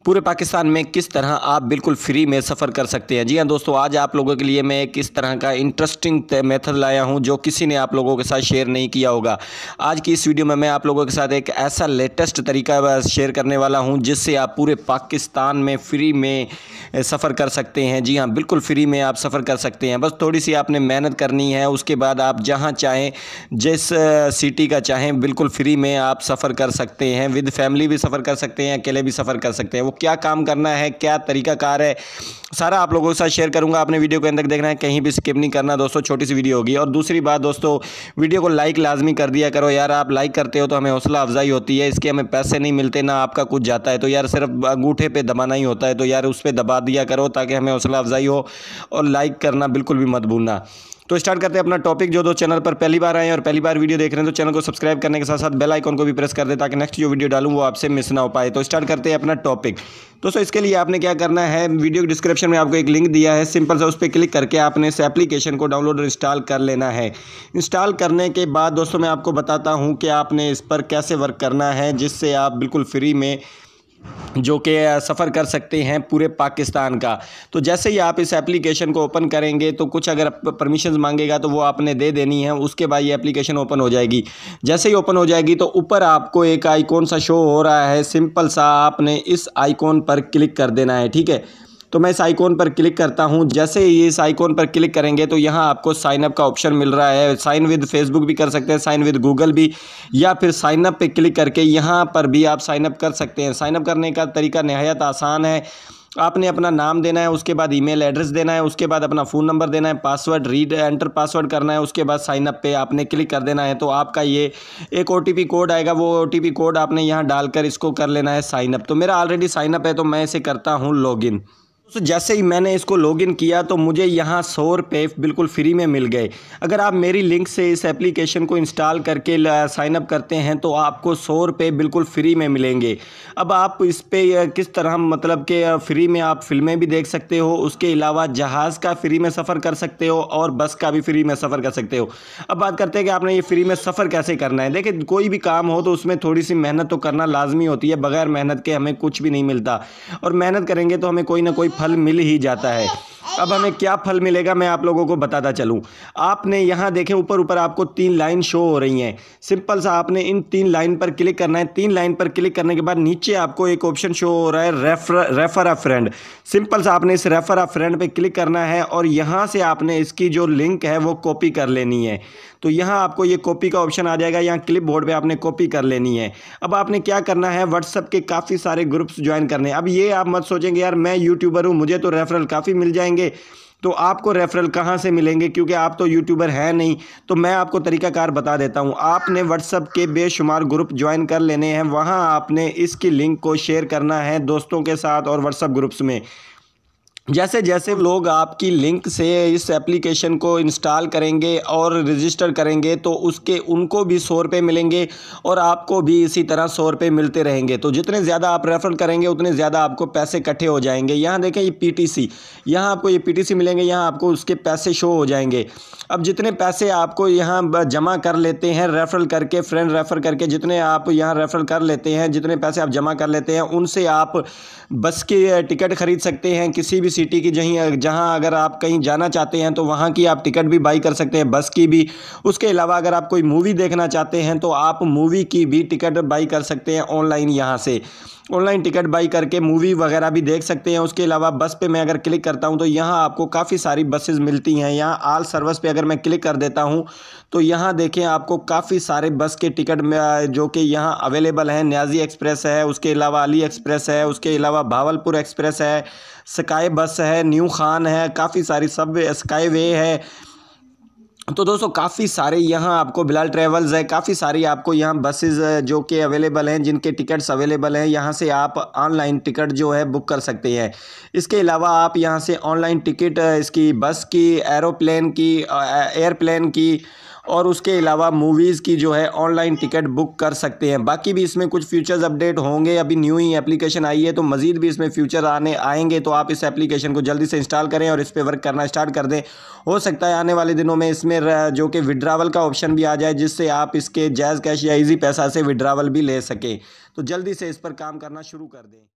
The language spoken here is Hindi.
पूरे पाकिस्तान में किस तरह आप बिल्कुल फ्री में सफ़र कर सकते हैं। जी हाँ दोस्तों, आज आप लोगों के लिए मैं एक इस तरह का इंटरेस्टिंग मेथड लाया हूं जो किसी ने आप लोगों के साथ शेयर नहीं किया होगा। आज की इस वीडियो में मैं आप लोगों के साथ एक ऐसा लेटेस्ट तरीका शेयर करने वाला हूं जिससे आप पूरे पाकिस्तान में फ्री में सफ़र कर सकते हैं। जी हाँ, बिल्कुल फ्री में आप सफ़र कर सकते हैं। बस थोड़ी सी आपने मेहनत करनी है, उसके बाद आप जहाँ चाहें, जिस सिटी का चाहें, बिल्कुल फ्री में आप सफ़र कर सकते हैं। विद फैमिली भी सफ़र कर सकते हैं, अकेले भी सफ़र कर सकते हैं। वो क्या काम करना है, क्या तरीकाकार है, सारा आप लोगों के साथ शेयर करूंगा। आपने वीडियो को अंत तक देखना है, कहीं भी स्किप नहीं करना दोस्तों। छोटी सी वीडियो होगी। और दूसरी बात दोस्तों, वीडियो को लाइक लाजमी कर दिया करो यार। आप लाइक करते हो तो हमें हौसला अफजाई होती है, इसके हमें पैसे नहीं मिलते, ना आपका कुछ जाता है। तो यार सिर्फ अंगूठे पे दबाना ही होता है, तो यार उस पर दबा दिया करो ताकि हमें हौसला अफजाई हो। और लाइक करना बिल्कुल भी मत भूलना। तो स्टार्ट करते हैं अपना टॉपिक। जो चैनल पर पहली बार आए हैं और पहली बार वीडियो देख रहे हैं तो चैनल को सब्सक्राइब करने के साथ साथ बेल आइकन को भी प्रेस कर दे ताकि नेक्स्ट जो वीडियो डालूं वो आपसे मिस ना हो पाए। तो स्टार्ट करते हैं अपना टॉपिक। दोस्तों इसके लिए आपने क्या करना है, वीडियो के डिस्क्रिप्शन में आपको एक लिंक दिया है, सिंपल सा उस पर क्लिक करके आपने इस एप्लीकेशन को डाउनलोड और इंस्टॉल कर लेना है। इंस्टॉल करने के बाद दोस्तों मैं आपको बताता हूँ कि आपने इस पर कैसे वर्क करना है जिससे आप बिल्कुल फ्री में जो कि सफ़र कर सकते हैं पूरे पाकिस्तान का। तो जैसे ही आप इस एप्लीकेशन को ओपन करेंगे तो कुछ अगर परमिशंस मांगेगा तो वो आपने दे देनी है। उसके बाद ये एप्लीकेशन ओपन हो जाएगी। जैसे ही ओपन हो जाएगी तो ऊपर आपको एक आइकॉन सा शो हो रहा है, सिंपल सा आपने इस आइकॉन पर क्लिक कर देना है। ठीक है, तो मैं इस आइकॉन पर क्लिक करता हूं। जैसे ही इस आइकॉन पर क्लिक करेंगे तो यहां आपको साइन अप का ऑप्शन मिल रहा है। साइन विद फेसबुक भी कर सकते हैं, साइन विद गूगल भी, या फिर साइन अप पे क्लिक करके यहां पर भी आप साइन अप कर सकते हैं। साइन अप करने का तरीका नहायत आसान है। आपने अपना नाम देना है, उसके बाद ईमेल एड्रेस देना है, उसके बाद अपना फ़ोन नंबर देना है, पासवर्ड रीड एंटर पासवर्ड करना है, उसके बाद साइन अप पे आपने क्लिक कर देना है। तो आपका ये एक ओटीपी कोड आएगा, वो ओटीपी कोड आपने यहाँ डालकर इसको कर लेना है साइन अप। तो मेरा ऑलरेडी साइन अप है तो मैं इसे करता हूँ लॉगिन। तो जैसे ही मैंने इसको लॉगिन किया तो मुझे यहाँ 100 रुपये बिल्कुल फ्री में मिल गए। अगर आप मेरी लिंक से इस एप्लीकेशन को इंस्टॉल करके साइन अप करते हैं तो आपको 100 रुपये बिल्कुल फ्री में मिलेंगे। अब आप इस पे किस तरह मतलब कि फ्री में आप फिल्में भी देख सकते हो, उसके अलावा जहाज़ का फ्री में सफ़र कर सकते हो और बस का भी फ्री में सफ़र कर सकते हो। अब बात करते हैं कि आपने ये फ्री में सफ़र कैसे करना है। देखिए, कोई भी काम हो तो उसमें थोड़ी सी मेहनत तो करना लाजमी होती है। बगैर मेहनत के हमें कुछ भी नहीं मिलता, और मेहनत करेंगे तो हमें कोई ना कोई फल मिल ही जाता है। अब हमें क्या फल मिलेगा मैं आप लोगों को बताता चलूं। आपने यहां देखें ऊपर ऊपर आपको 3 लाइन शो हो रही हैं। सिंपल सा आपने इन 3 लाइन पर क्लिक करना है। 3 लाइन पर क्लिक करने के बाद नीचे आपको एक ऑप्शन शो हो रहा है रेफर अ फ्रेंड। सिंपल सा आपने इस रेफर अ फ्रेंड पे क्लिक करना है और यहां से आपने इसकी जो लिंक है वो कॉपी कर लेनी है। तो यहाँ आपको ये कॉपी का ऑप्शन आ जाएगा, यहाँ क्लिप बोर्ड पे आपने कॉपी कर लेनी है। अब आपने क्या करना है, व्हाट्सएप के काफ़ी सारे ग्रुप्स ज्वाइन करने हैं। अब ये आप मत सोचेंगे यार मैं यूट्यूबर हूँ मुझे तो रेफरल काफ़ी मिल जाएंगे। तो आपको रेफरल कहाँ से मिलेंगे, क्योंकि आप तो यूट्यूबर हैं नहीं। तो मैं आपको तरीकाकार बता देता हूँ। आपने व्हाट्सएप के बेशुमार ग्रुप ज्वाइन कर लेने हैं, वहाँ आपने इसकी लिंक को शेयर करना है दोस्तों के साथ और व्हाट्सएप ग्रुप्स में। जैसे जैसे लोग आपकी लिंक से इस एप्लीकेशन को इंस्टॉल करेंगे और रजिस्टर करेंगे तो उसके उनको भी 100 रुपये मिलेंगे और आपको भी इसी तरह 100 रुपये मिलते रहेंगे। तो जितने ज़्यादा आप रेफर करेंगे उतने ज़्यादा आपको पैसे इकट्ठे हो जाएंगे। यहाँ देखें ये पीटीसी, यहाँ आपको ये पीटीसी मिलेंगे, यहाँ आपको उसके पैसे शो हो जाएंगे। अब जितने पैसे आपको यहाँ जमा कर लेते हैं रेफरल करके, फ्रेंड रेफर करके, जितने आप यहाँ रेफरल कर लेते हैं, जितने पैसे आप जमा कर लेते हैं उनसे आप बस की टिकट खरीद सकते हैं किसी भी सिटी की। जहाँ अगर आप कहीं जाना चाहते हैं तो वहाँ की आप टिकट भी बाई कर सकते हैं, बस की भी। उसके अलावा अगर आप कोई मूवी देखना चाहते हैं तो आप मूवी की भी टिकट बाई कर सकते हैं ऑनलाइन। यहाँ से ऑनलाइन टिकट बाई करके मूवी वगैरह भी देख सकते हैं। उसके अलावा बस पे मैं अगर क्लिक करता हूं तो यहाँ आपको काफ़ी सारी बसेस मिलती हैं। यहाँ ऑल सर्विस पे अगर मैं क्लिक कर देता हूं तो यहाँ देखें आपको काफ़ी सारे बस के टिकट जो कि यहाँ अवेलेबल हैं। न्याजी एक्सप्रेस है, उसके अलावा अली एक्सप्रेस है, उसके अलावा भावलपुर एक्सप्रेस है, स्काई बस है, न्यू खान है, काफ़ी सारी सब स्काई वे है। तो दोस्तों काफ़ी सारे यहाँ आपको बिलाल ट्रेवल्स है, काफ़ी सारी आपको यहाँ बसेस जो कि अवेलेबल हैं, जिनके टिकट्स अवेलेबल हैं। यहाँ से आप ऑनलाइन टिकट जो है बुक कर सकते हैं। इसके अलावा आप यहाँ से ऑनलाइन टिकट इसकी बस की, एरोप्लेन की, एयरप्लेन की और उसके अलावा मूवीज़ की जो है ऑनलाइन टिकट बुक कर सकते हैं। बाकी भी इसमें कुछ फीचर्स अपडेट होंगे, अभी न्यू ही एप्लीकेशन आई है तो मज़ीद भी इसमें फ्यूचर आएंगे। तो आप इस एप्लीकेशन को जल्दी से इंस्टॉल करें और इस पर वर्क करना स्टार्ट कर दें। हो सकता है आने वाले दिनों में इसमें जो कि विड्रावल का ऑप्शन भी आ जाए, जिससे आप इसके जैज़ कैश या ईजी पैसा से विड्रावल भी ले सकें। तो जल्दी से इस पर काम करना शुरू कर दें।